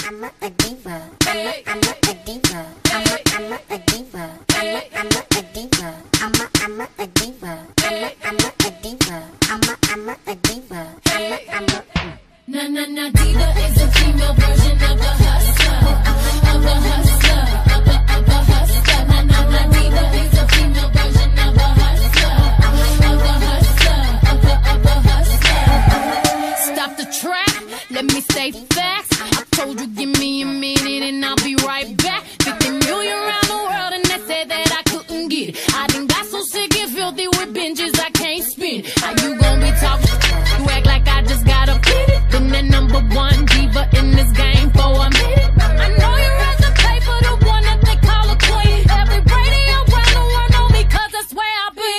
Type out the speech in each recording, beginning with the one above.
Na diva is a female version of a hustler, of a hustler, of a hustler. Na diva is a female version of a hustler, of a hustler, of a hustler. Stop the track, let me say facts. I told you give me a minute and I'll be right back. 50 million around the world and they said that I couldn't get it. I done got so sick and filthy with binges I can't spin. How you gon' be talking? You act like I just got a pity. Been the number one diva in this game for a minute. I know you're at the play for the one that they call a queen. Every radio around the world know me 'cause that's where I be.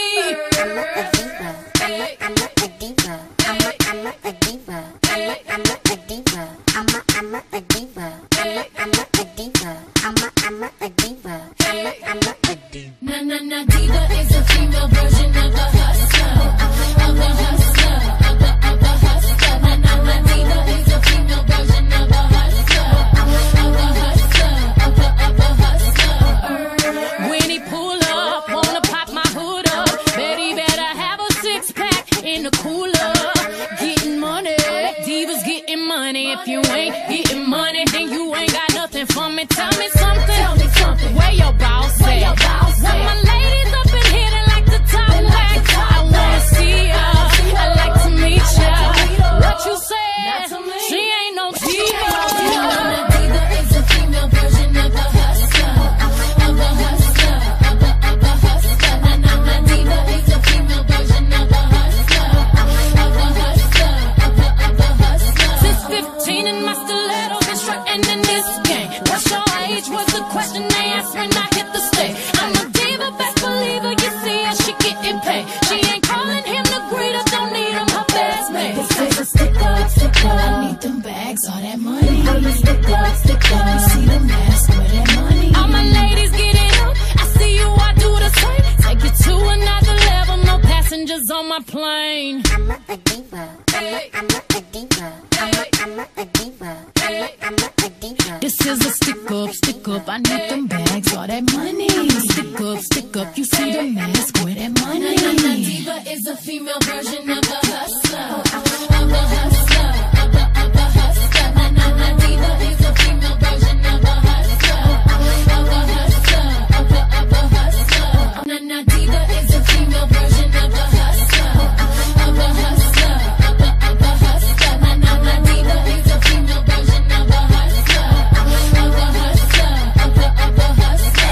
I'm not a diva. I'm not a diva. I'm not a diva. I'm not a diva. I'm not a diva. I'm not a diva. I'm not a diva. Na diva is a female version of a hustler, of a hustler, of a hustler. Na diva is a female version of a hustler, of a hustler, of a hustler. When he pull up, wanna pop my hood up. Betty better have a six pack in the cooler. Getting money, divas getting money. If you ain't getting money, then you ain't got nothing for me. Tell me something. Tell me something. Where your boss at? Where my ladies up in here that like to talk back. I wanna see ya. I like to meet ya. What you said? She ain't no diva. Na diva is a female version of a hustler, of a hustler, of a hustler. Na diva is a female version of a hustler, of a hustler, of a hustler. Since 15 in my stiletto, been strutting in this game. What's your age? Was the question they asked when I hit the stage. I'm a diva, best believer. You see her, she getting paid. She ain't calling him the greeter, don't need him her best mate. This is a stick up, stick up. I need them bags, all that money. I'm a stick up, stick up. You see the mask, where that money. All my ladies getting up. I see you, I do the same. Take it to another level. No passengers on my plane. I'm not a diva. I'm not a diva. I'm not a diva. I'm not a diva. This is a stick up, stick up. I need them bags, all that money. Stick up. You see the mask, where that money. Na diva is a female version of a hustler, of a hustler, of a hustler. Na diva is a female version of a hustler, of a hustler, of a hustler. Na diva is a female version of a hustler, of a hustler, of a hustler. Na diva is a female version of a hustler, of a hustler, of a hustler.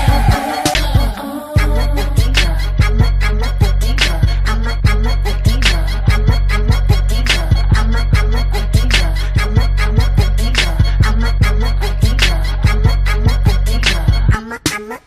I'm not